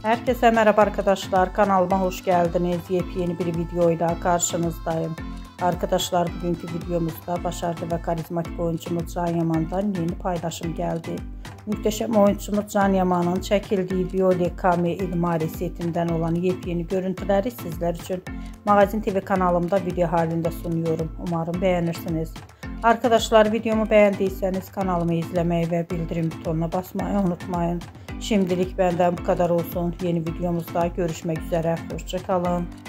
Herkese merhaba arkadaşlar, kanalıma hoş geldiniz. Yepyeni bir videoyla karşınızdayım. Arkadaşlar, bugünkü videomuzda başarılı ve karizmatik oyuncumuz Can Yaman'dan yeni paylaşım geldi. Muhteşem oyuncumuz Can Yaman'ın çekildiği Viyole Kami İlmari setinden olan yepyeni görüntüleri sizler için Magazin TV kanalımda video halinde sunuyorum. Umarım beğenirsiniz. Arkadaşlar, videomu beğendiyseniz kanalımı izlemeyi ve bildirim butonuna basmayı unutmayın. Şimdilik benden bu kadar olsun. Yeni videomuzda görüşmek üzere. Hoşça kalın.